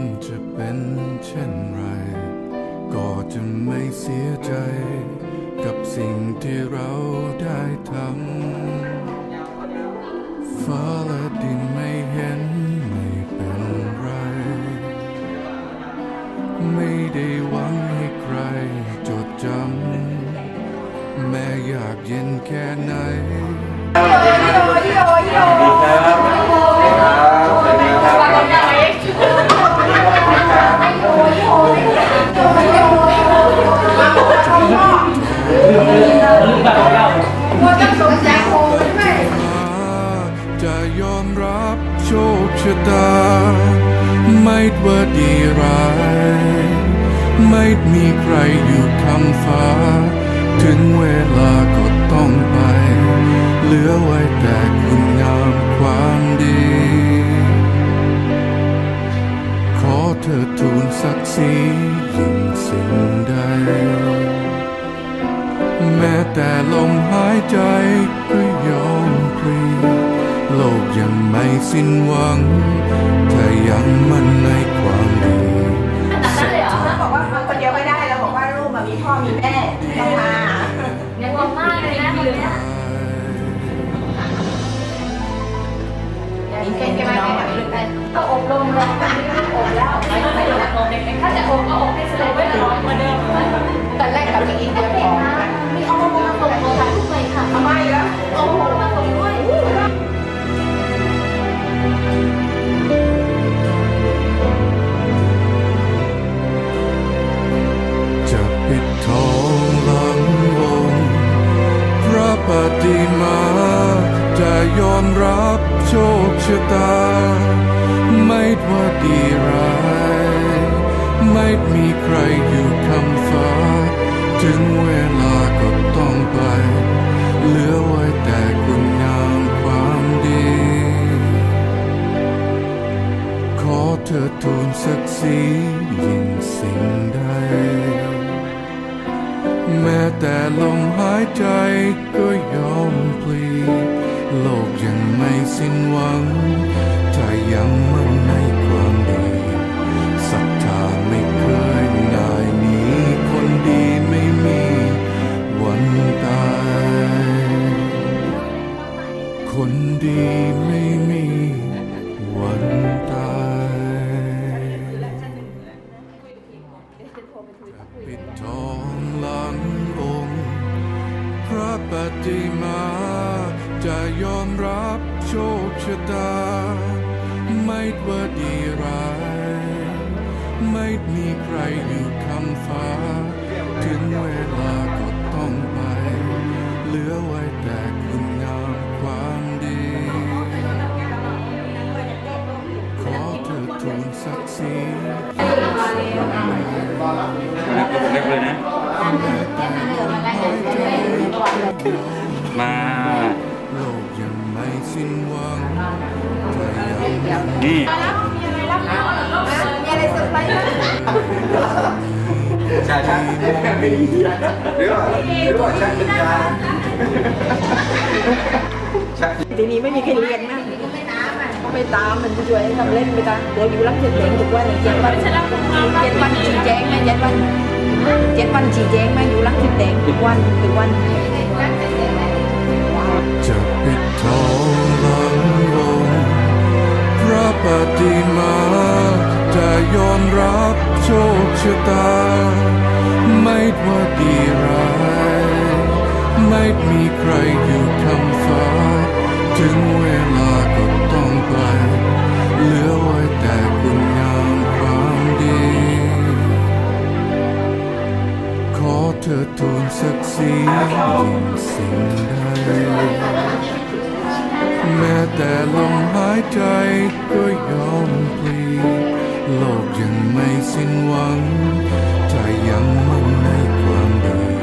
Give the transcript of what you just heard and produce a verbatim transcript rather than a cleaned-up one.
จะเป็นเช่นไรก็จะไม่เสียใจกับสิ่งที่เราได้ทำฟ้าและดินไม่เห็นไม่เป็นไรไม่ได้หวังให้ใครจดจำแม้อยากเย็นแค่ไหนจะยอมรับโชคชะตาไม่ว่าดีร้ายไม่มีใครอยู่คำฟ้าถึงเวลาก็ต้องไปเหลือไว้แต่คุณงามความดีขอเธอทูลศักดิ์ศรียิ่งสิ่งใดแม้แต่ลมหายใจก็ยอมพลีโลกยังไม่สิ้นหวังถ้ายังมั่นในความดีนั่นเลยเหรอบอกว่าคนเดียวไม่ได้แล้วบอกว่าลูกมีพ่อมีแม่ต้องมายังงงมากเลยนะคนนี้มีเก่งแค่ไหนก็อบรมแล้วตอนนี้อบแล้วไม่ต้องไปอบเด็กๆถ้าจะอบก็อบให้สวยไว้ร้อยเหมือนเดิมตอนแรกกับพี่อินเดียของมีเอามามาส่งตัวถ่ายรูปใหม่ค่ะทำไมล่ะโอ้โหมาส่งด้วยจะปิดทองหลังองค์พระปฏิมาจะยอมรับโชคชะตาไม่ว่าดีร้ายไม่มีใครอยู่คำฟ้าถึงเวลาก็ต้องไปเหลือไว้แต่คุณงามความดีขอเธอทูลศักดิ์ศรียิ่งสิ่งใดแม้แต่ลมหายใจก็ยอมพลีโลกยังไม่สิ้นหวังถ้ายังมั่นในความดีศรัทธาไม่เคยนายหนีคนดีไม่มีวันตายคนดีไม่มีวันตายปิดทองหลังองค์พระปฏิมาจะยอมรับโชคชะตาไม่ว่าดีร้ายไม่มีใครอยู่คำฟ้าถึงเวลาก็ต้องไปเหลือไว้แต่คุณงามความดีขอเธอทูลศักดิ์ศรีเล็กเลยนะมาโลกยังไม่สิ้นหวังถ้ายังนี่มีอะไรรับน้ำมีอะไรสดไปใช่ใช่หรือว่าหรือว่าใช่เป็นยาทีนี้ไม่มีใครเรียนนะก็ไปตามมันช่วยทำเล่นไปตามเดี๋ยวอยู่รับเจ็ดแดงทุกวันเจ็ดวันเจ็ดวันชี้แจงไหมเจ็ดวันเจ็ดวันชี้แจงไหมอยู่รับเจ็ดแดงทุกวันทุกวันจะปิดทองหลังองค์พระปฏิมาจะยอมรับโชคชะตาไม่ว่าดีร้ายไม่มีใครอยู่คำฟ้าถึงเวลาก็ต้องไปเหลือไว้แต่คุณงามความดีขอเธอทูลศักดิ์ศรียิ่งสิ่งใดแม้แต่ลมหายใจก็ยอมพลีโลกยังไม่สิ้นหวังถ้ายังมั่นในความดี